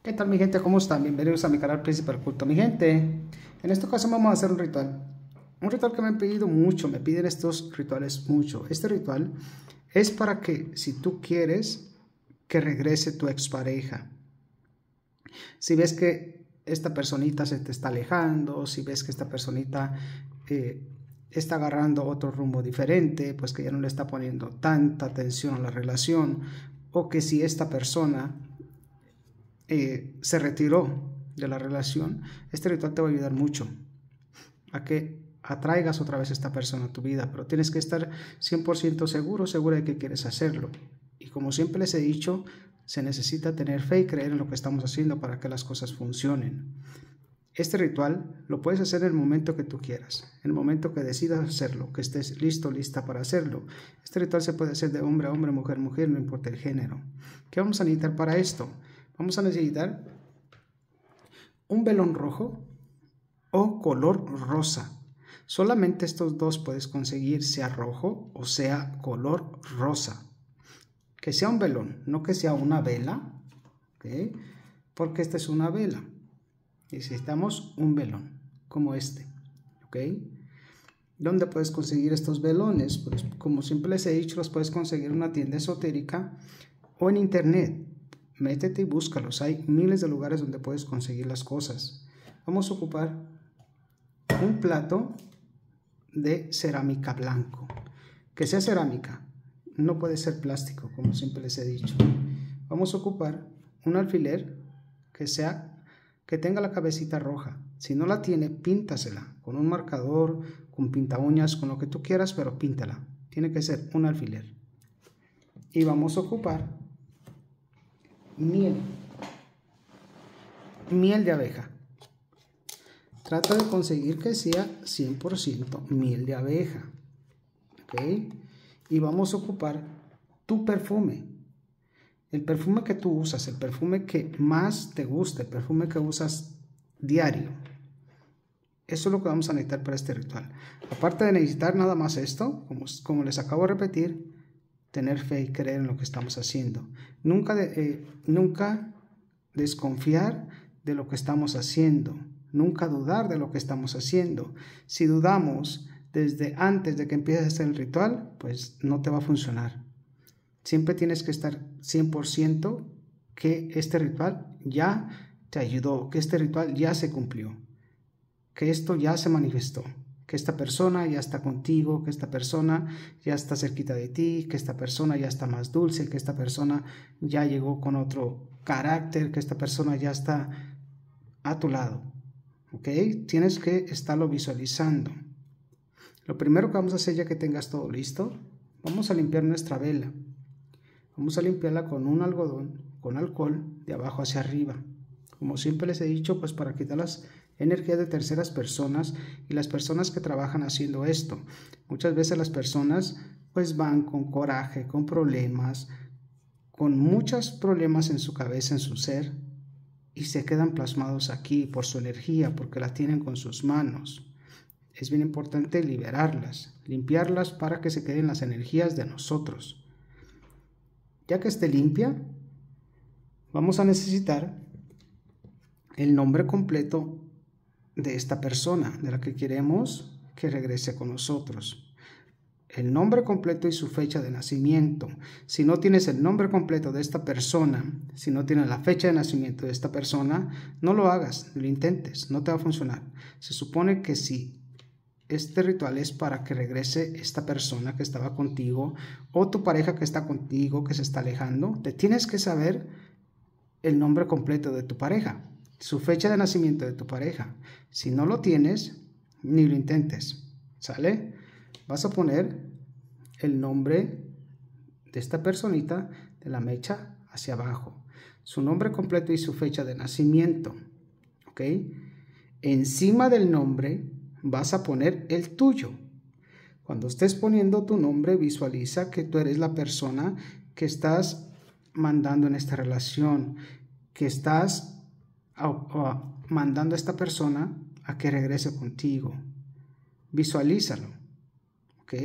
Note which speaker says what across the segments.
Speaker 1: ¿Qué tal mi gente? ¿Cómo están? Bienvenidos a mi canal Príncipe del Culto. Mi gente, en esta ocasión vamos a hacer un ritual. Un ritual que me han pedido mucho, me piden estos rituales mucho. Este ritual es para que si tú quieres que regrese tu expareja. Si ves que esta personita se te está alejando, si ves que esta personita está agarrando otro rumbo diferente, pues que ya no le está poniendo tanta atención a la relación, o que si esta persona se retiró de la relación, este ritual te va a ayudar mucho a que atraigas otra vez a esta persona a tu vida, pero tienes que estar 100% segura de que quieres hacerlo. Y como siempre les he dicho, se necesita tener fe y creer en lo que estamos haciendo para que las cosas funcionen. Este ritual lo puedes hacer en el momento que tú quieras, en el momento que decidas hacerlo, que estés listo, lista para hacerlo. Este ritual se puede hacer de hombre a hombre, mujer a mujer, no importa el género. ¿Qué vamos a necesitar para esto? Vamos a necesitar un velón rojo o color rosa. Solamente estos dos puedes conseguir, sea rojo o sea color rosa. Que sea un velón, no que sea una vela, ¿okay? Porque esta es una vela. Necesitamos un velón como este, ¿ok? ¿Dónde puedes conseguir estos velones? Pues como siempre les he dicho, los puedes conseguir en una tienda esotérica o en internet. Métete y búscalos. Hay miles de lugares donde puedes conseguir las cosas. Vamos a ocupar un plato de cerámica blanco. Que sea cerámica. No puede ser plástico, como siempre les he dicho. Vamos a ocupar un alfiler que tenga la cabecita roja. Si no la tiene, píntasela con un marcador, con pinta uñas, con lo que tú quieras, pero píntala. Tiene que ser un alfiler. Y vamos a ocupar miel de abeja. Trata de conseguir que sea 100% miel de abeja, ¿ok? Y vamos a ocupar tu perfume, el perfume que tú usas, el perfume que más te guste, el perfume que usas diario. Eso es lo que vamos a necesitar para este ritual. Aparte de necesitar nada más esto, como les acabo de repetir, tener fe y creer en lo que estamos haciendo. Nunca desconfiar de lo que estamos haciendo. Nunca dudar de lo que estamos haciendo. Si dudamos desde antes de que empieces a hacer el ritual, pues no te va a funcionar. Siempre tienes que estar 100% que este ritual ya te ayudó, que este ritual ya se cumplió, que esto ya se manifestó, que esta persona ya está contigo, que esta persona ya está cerquita de ti, que esta persona ya está más dulce, que esta persona ya llegó con otro carácter, que esta persona ya está a tu lado, ¿ok? Tienes que estarlo visualizando. Lo primero que vamos a hacer, ya que tengas todo listo, vamos a limpiar nuestra vela. Vamos a limpiarla con un algodón, con alcohol, de abajo hacia arriba. Como siempre les he dicho, pues para quitar las energías de terceras personas y las personas que trabajan haciendo esto. Muchas veces las personas pues van con coraje, con problemas, con muchos problemas en su cabeza, en su ser, y se quedan plasmados aquí por su energía, porque la tienen con sus manos. Es bien importante liberarlas, limpiarlas para que se queden las energías de nosotros. Ya que esté limpia, vamos a necesitar el nombre completo de esta persona, de la que queremos que regrese con nosotros. El nombre completo y su fecha de nacimiento. Si no tienes el nombre completo de esta persona, si no tienes la fecha de nacimiento de esta persona, no lo hagas, no lo intentes, no te va a funcionar. Se supone que si este ritual es para que regrese esta persona que estaba contigo o tu pareja que está contigo, que se está alejando, te tienes que saber el nombre completo de tu pareja, su fecha de nacimiento de tu pareja. Si no lo tienes, ni lo intentes, ¿sale? Vas a poner el nombre de esta personita de la mecha hacia abajo, su nombre completo y su fecha de nacimiento, ¿ok? Encima del nombre vas a poner el tuyo. Cuando estés poniendo tu nombre, visualiza que tú eres la persona que estás mandando en esta relación, que estás mandando a esta persona a que regrese contigo. Visualízalo, ¿ok?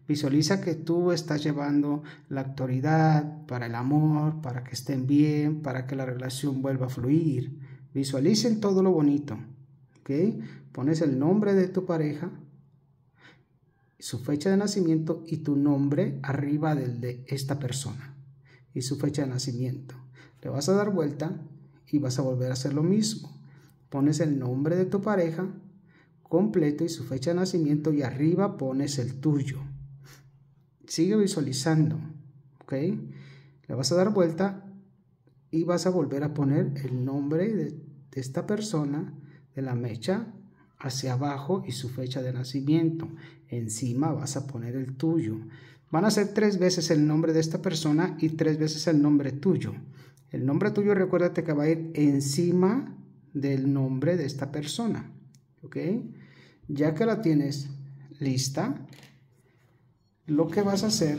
Speaker 1: Visualiza que tú estás llevando la autoridad para el amor, para que estén bien, para que la relación vuelva a fluir. Visualicen todo lo bonito, ¿ok? Pones el nombre de tu pareja, su fecha de nacimiento y tu nombre arriba del de esta persona y su fecha de nacimiento. Le vas a dar vuelta y vas a volver a hacer lo mismo. Pones el nombre de tu pareja completo y su fecha de nacimiento y arriba pones el tuyo. Sigue visualizando, ¿ok? Le vas a dar vuelta y vas a volver a poner el nombre de esta persona, de la mecha, hacia abajo y su fecha de nacimiento. Encima vas a poner el tuyo. Van a ser 3 veces el nombre de esta persona y 3 veces el nombre tuyo. El nombre tuyo, recuérdate que va a ir encima del nombre de esta persona, ¿ok? Ya que la tienes lista, lo que vas a hacer,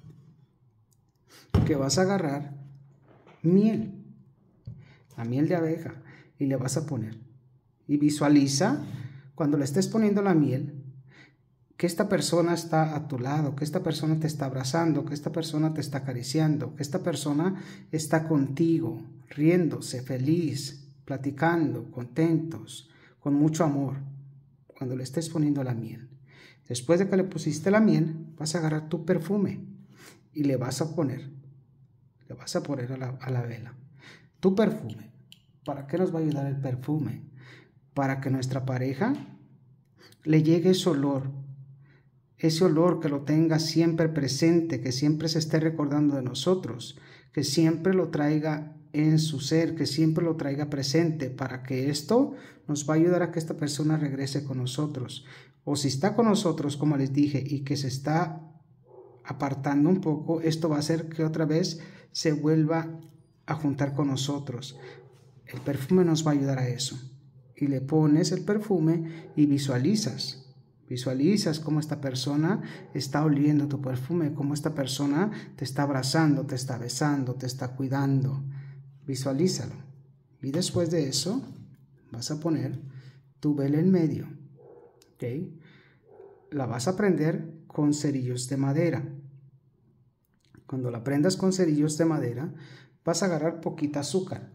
Speaker 1: que vas a agarrar miel, la miel de abeja, y le vas a poner. Y visualiza, cuando le estés poniendo la miel, que esta persona está a tu lado, que esta persona te está abrazando, que esta persona te está acariciando, que esta persona está contigo, riéndose, feliz, platicando, contentos, con mucho amor, cuando le estés poniendo la miel. Después de que le pusiste la miel, vas a agarrar tu perfume y le vas a poner a la vela. Tu perfume. ¿Para qué nos va a ayudar el perfume? Para que nuestra pareja le llegue ese olor que lo tenga siempre presente, que siempre se esté recordando de nosotros, que siempre lo traiga en su ser, que siempre lo traiga presente, para que esto nos va a ayudar a que esta persona regrese con nosotros. O si está con nosotros, como les dije, y que se está apartando un poco, esto va a hacer que otra vez se vuelva a juntar con nosotros. El perfume nos va a ayudar a eso. Y le pones el perfume y visualizas cómo esta persona está oliendo tu perfume, cómo esta persona te está abrazando, te está besando, te está cuidando. Visualízalo. Y después de eso vas a poner tu vela en medio, ¿ok? La vas a prender con cerillos de madera. Cuando la prendas con cerillos de madera, vas a agarrar poquita azúcar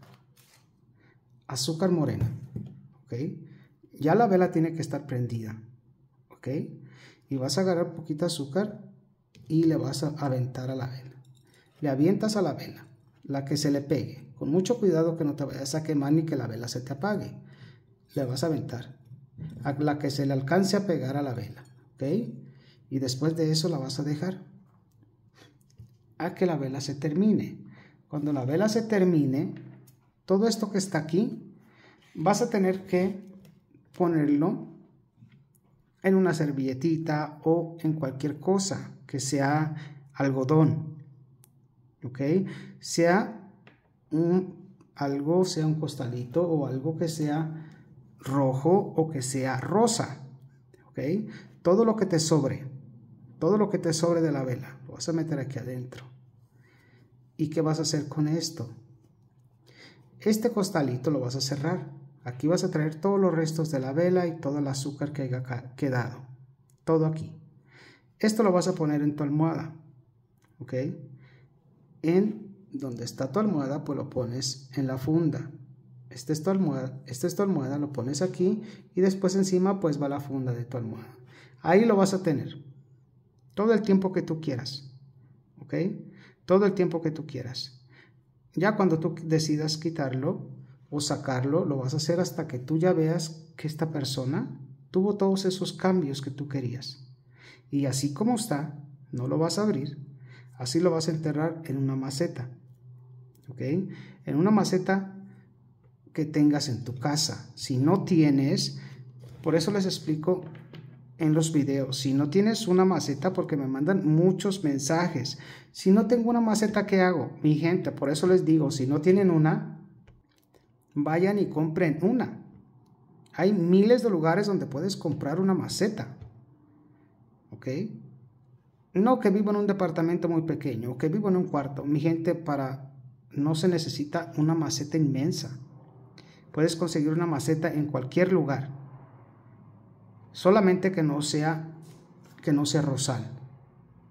Speaker 1: morena, ¿ok? Ya la vela tiene que estar prendida, ¿ok? Y vas a agarrar poquita azúcar y le vas a aventar a la vela. Le avientas a la vela, la que se le pegue, con mucho cuidado que no te vayas a quemar ni que la vela se te apague. Le vas a aventar a la que se le alcance a pegar a la vela, ¿ok? Y después de eso la vas a dejar a que la vela se termine. Cuando la vela se termine, todo esto que está aquí, vas a tener que ponerlo en una servilletita o en cualquier cosa que sea algodón, ¿ok? Sea un costalito o algo que sea rojo o que sea rosa, ¿ok? Todo lo que te sobre de la vela, lo vas a meter aquí adentro. ¿Y qué vas a hacer con esto? Este costalito lo vas a cerrar. Aquí vas a traer todos los restos de la vela y todo el azúcar que haya quedado. Todo aquí. Esto lo vas a poner en tu almohada, ¿ok? En donde está tu almohada, pues lo pones en la funda. Esta es tu almohada, lo pones aquí y después encima pues va la funda de tu almohada. Ahí lo vas a tener todo el tiempo que tú quieras, ¿ok? Todo el tiempo que tú quieras. Ya cuando tú decidas quitarlo o sacarlo, lo vas a hacer hasta que tú ya veas que esta persona tuvo todos esos cambios que tú querías. Y así como está, no lo vas a abrir, así lo vas a enterrar en una maceta, ¿ok? En una maceta que tengas en tu casa. Si no tienes, por eso les explico en los videos, si no tienes una maceta, porque me mandan muchos mensajes, si no tengo una maceta, ¿qué hago? Mi gente, por eso les digo, si no tienen una, vayan y compren una. Hay miles de lugares donde puedes comprar una maceta, ¿ok? No que vivo en un departamento muy pequeño o que vivo en un cuarto. Mi gente, no se necesita una maceta inmensa. Puedes conseguir una maceta en cualquier lugar. Solamente que no sea rosal,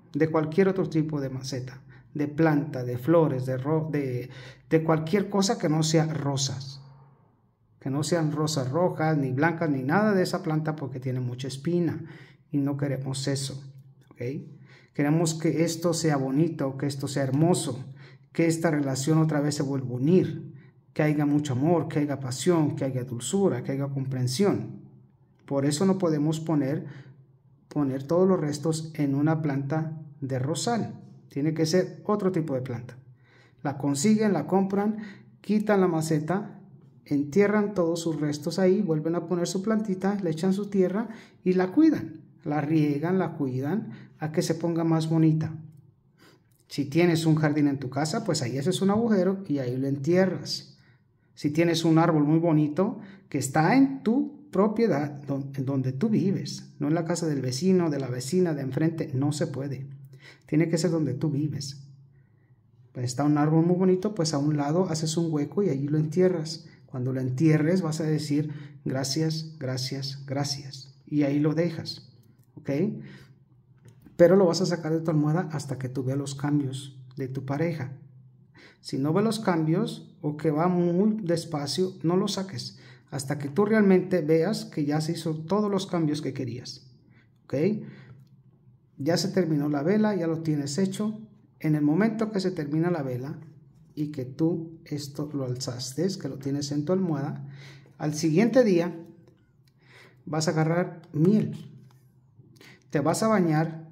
Speaker 1: de cualquier otro tipo de maceta, de planta, de flores, de cualquier cosa que no sea rosas. Que no sean rosas rojas, ni blancas, ni nada de esa planta porque tiene mucha espina y no queremos eso, ¿ok? Queremos que esto sea bonito, que esto sea hermoso, que esta relación otra vez se vuelva a unir, que haya mucho amor, que haya pasión, que haya dulzura, que haya comprensión. Por eso no podemos poner todos los restos en una planta de rosal. Tiene que ser otro tipo de planta. La consiguen, la compran, quitan la maceta, entierran todos sus restos ahí, vuelven a poner su plantita, le echan su tierra y la cuidan. La riegan, la cuidan a que se ponga más bonita. Si tienes un jardín en tu casa, pues ahí haces un agujero y ahí lo entierras. Si tienes un árbol muy bonito que está en tu propiedad, donde tú vives, no en la casa del vecino, de la vecina, de enfrente, no se puede. Tiene que ser donde tú vives. Pues está un árbol muy bonito, pues a un lado haces un hueco y allí lo entierras. Cuando lo entierres vas a decir gracias, gracias, gracias. Y ahí lo dejas, ¿ok? Pero lo vas a sacar de tu almohada hasta que tú veas los cambios de tu pareja. Si no ves los cambios o que va muy despacio, no lo saques. Hasta que tú realmente veas que ya se hizo todos los cambios que querías, ¿ok? Ya se terminó la vela, ya lo tienes hecho. En el momento que se termina la vela y que tú esto lo alzaste, que lo tienes en tu almohada, al siguiente día vas a agarrar miel. Te vas a bañar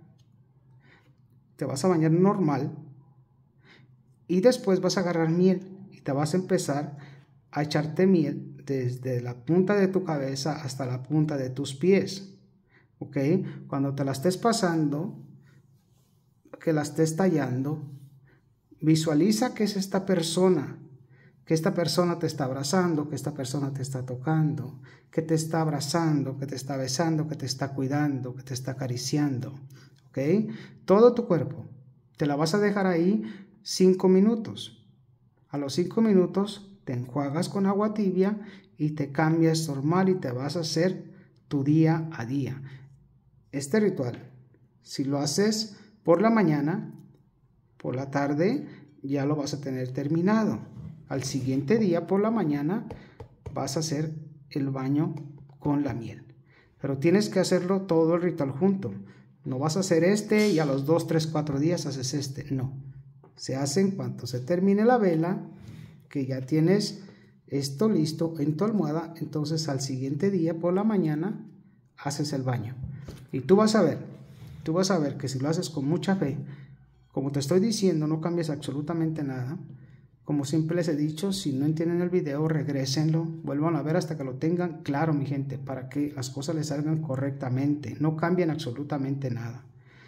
Speaker 1: normal y después vas a agarrar miel y te vas a empezar a echarte miel desde la punta de tu cabeza hasta la punta de tus pies, ¿ok? Cuando te la estés pasando, que la estés tallando, visualiza que es esta persona, que esta persona te está abrazando, que esta persona te está tocando, que te está abrazando, que te está besando, que te está cuidando, que te está acariciando, ¿ok? Todo tu cuerpo. Te la vas a dejar ahí 5 minutos. A los 5 minutos te enjuagas con agua tibia y te cambias normal y te vas a hacer tu día a día. Este ritual, si lo haces por la mañana, por la tarde, ya lo vas a tener terminado. Al siguiente día por la mañana vas a hacer el baño con la miel. Pero tienes que hacerlo todo el ritual junto. No vas a hacer este y a los 2, 3, 4 días haces este. No. Se hace en cuanto se termine la vela, que ya tienes esto listo en tu almohada. Entonces al siguiente día por la mañana haces el baño. Y tú vas a ver que si lo haces con mucha fe, como te estoy diciendo, no cambies absolutamente nada. Como siempre les he dicho, si no entienden el video, regrésenlo, vuelvan a ver hasta que lo tengan claro, mi gente, para que las cosas les salgan correctamente. No cambien absolutamente nada.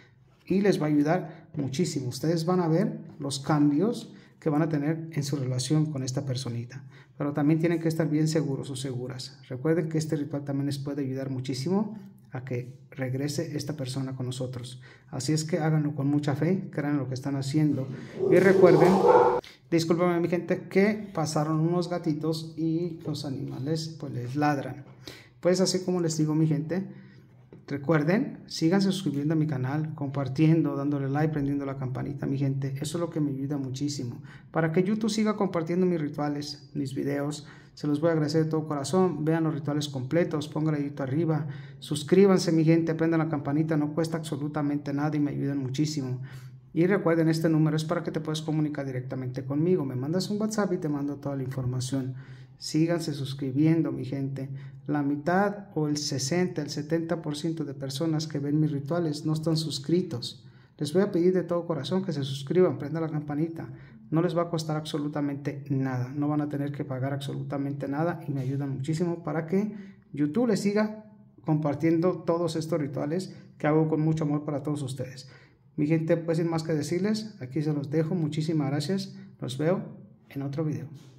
Speaker 1: Y les va a ayudar muchísimo. Ustedes van a ver los cambios que van a tener en su relación con esta personita. Pero también tienen que estar bien seguros o seguras. Recuerden que este ritual también les puede ayudar muchísimo a que regrese esta persona con nosotros. Así es que háganlo con mucha fe, crean lo que están haciendo. Y recuerden, discúlpenme mi gente, que pasaron unos gatitos y los animales pues les ladran. Pues así como les digo mi gente, recuerden, síganse suscribiendo a mi canal, compartiendo, dándole like, prendiendo la campanita, mi gente. Eso es lo que me ayuda muchísimo. Para que YouTube siga compartiendo mis rituales, mis videos, se los voy a agradecer de todo corazón. Vean los rituales completos, pongan el dedito arriba, suscríbanse, mi gente, prendan la campanita, no cuesta absolutamente nada y me ayudan muchísimo. Y recuerden, este número es para que te puedas comunicar directamente conmigo. Me mandas un WhatsApp y te mando toda la información. Síganse suscribiendo, mi gente. La mitad o el 60, el 70% de personas que ven mis rituales no están suscritos. Les voy a pedir de todo corazón que se suscriban, prendan la campanita. No les va a costar absolutamente nada. No van a tener que pagar absolutamente nada y me ayudan muchísimo para que YouTube les siga compartiendo todos estos rituales que hago con mucho amor para todos ustedes. Mi gente, pues sin más que decirles, aquí se los dejo. Muchísimas gracias. Los veo en otro video.